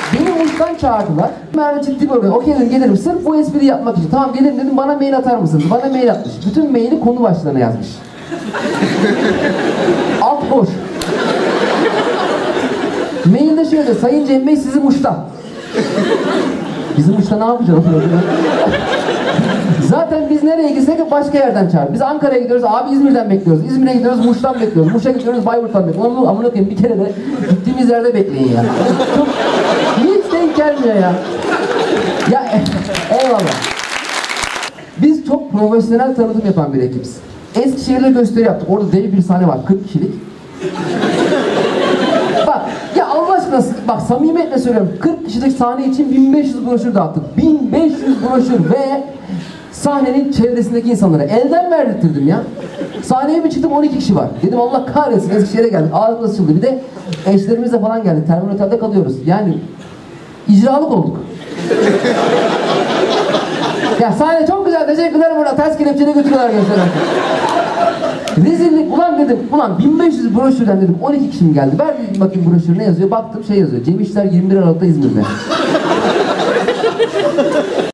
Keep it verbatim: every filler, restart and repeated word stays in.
Beni Muş'tan çağırdılar. Merve ciddi böyle, okey dedim gelirim sırf bu espriyi yapmak için. Tamam gelirim dedim, bana mail atar mısınız? Bana mail atmış. Bütün maili konu başlığına yazmış. Alt boş. Mailde şöyle, Sayın Cem Bey sizi Muş'ta. Bizim Muş'ta ne yapacağız? Zaten biz nereye gitsek başka yerden çağır. Biz Ankara'ya gidiyoruz, abi İzmir'den bekliyoruz. İzmir'e gidiyoruz, Muş'tan bekliyoruz. Muş'a gidiyoruz, Bayburt'tan bekliyoruz. Amına amına koyayım bir kere de gittiğimiz yerde bekleyin ya. Çok, hiç denk gelmiyor ya. Ya eyvallah. Biz çok profesyonel tanıtım yapan bir ekibiz. Eskişehir'de gösteri yaptık. Orada dev bir sahne var, kırk kişilik. Bak ya Allah aşkına bak samimiyetle söylüyorum, kırk kişilik sahne için bin beş yüz broşür dağıttık. bin beş yüz broşür ve sahnenin çevresindeki insanlara elden verdirttirdim ya. Sahneye bir çıktım, on iki kişi var. Dedim Allah kahretsin, Eskişehir'e geldik. Ağzımda sıçıldı. Bir de eşlerimizle falan geldik. Terminal Otel'de kalıyoruz. Yani icralık olduk. Ya sahne çok güzel, teşekkürler, burada ters kelepçeyle götürüyorlar gençler. Rezillik, ulan dedim, ulan bin beş yüz broşürden dedim, on iki kişi mi geldi? Ver dedim bakayım broşür ne yazıyor, baktım şey yazıyor, Cem İşler yirmi bir Aralık'ta İzmir'de.